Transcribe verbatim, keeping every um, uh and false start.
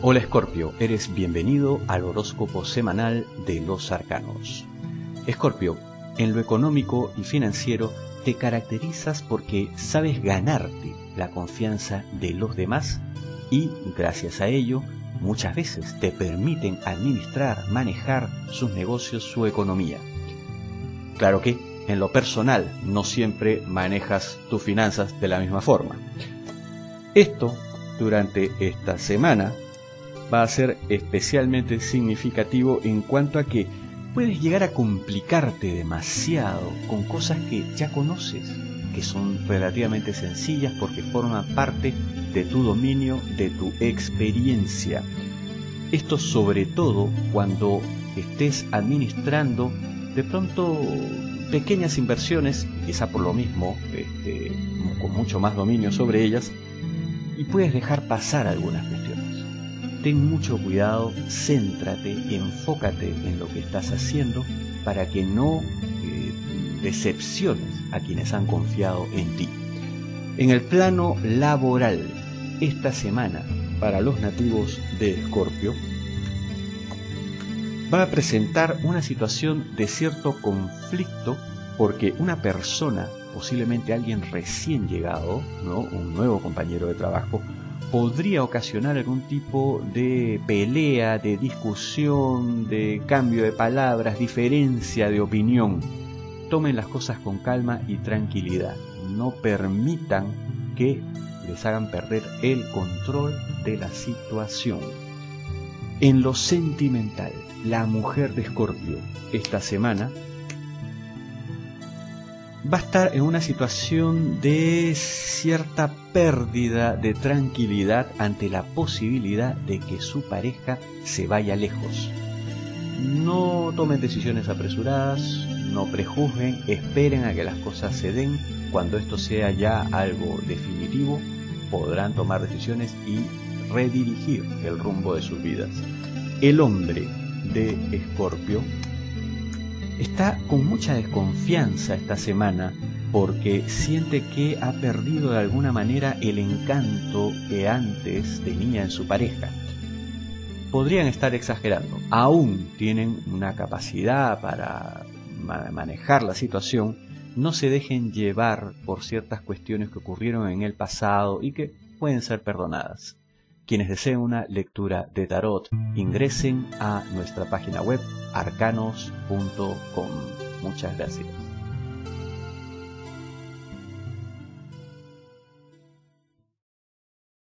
Hola Escorpio, eres bienvenido al horóscopo semanal de los arcanos. Escorpio, en lo económico y financiero te caracterizas porque sabes ganarte la confianza de los demás y, gracias a ello, muchas veces te permiten administrar, manejar sus negocios, su economía. Claro que, en lo personal, no siempre manejas tus finanzas de la misma forma. Esto, durante esta semana, va a ser especialmente significativo en cuanto a que puedes llegar a complicarte demasiado con cosas que ya conoces, que son relativamente sencillas porque forman parte de tu dominio, de tu experiencia. Esto sobre todo cuando estés administrando de pronto pequeñas inversiones, quizá por lo mismo, este, con mucho más dominio sobre ellas, y puedes dejar pasar algunas cuestiones. Ten mucho cuidado, céntrate, enfócate en lo que estás haciendo para que no eh, decepciones a quienes han confiado en ti. En el plano laboral, esta semana, para los nativos de Escorpio, va a presentar una situación de cierto conflicto porque una persona, posiblemente alguien recién llegado, ¿no? Un nuevo compañero de trabajo, podría ocasionar algún tipo de pelea, de discusión, de cambio de palabras, diferencia de opinión. Tomen las cosas con calma y tranquilidad. No permitan que les hagan perder el control de la situación. En lo sentimental, la mujer de Escorpio esta semana va a estar en una situación de cierta pérdida de tranquilidad ante la posibilidad de que su pareja se vaya lejos. No tomen decisiones apresuradas, no prejuzguen, esperen a que las cosas se den. Cuando esto sea ya algo definitivo, podrán tomar decisiones y redirigir el rumbo de sus vidas. El hombre de Escorpio está con mucha desconfianza esta semana porque siente que ha perdido de alguna manera el encanto que antes tenía en su pareja. Podrían estar exagerando, aún tienen una capacidad para manejar la situación. No se dejen llevar por ciertas cuestiones que ocurrieron en el pasado y que pueden ser perdonadas. Quienes deseen una lectura de tarot, ingresen a nuestra página web arcanos punto com. Muchas gracias.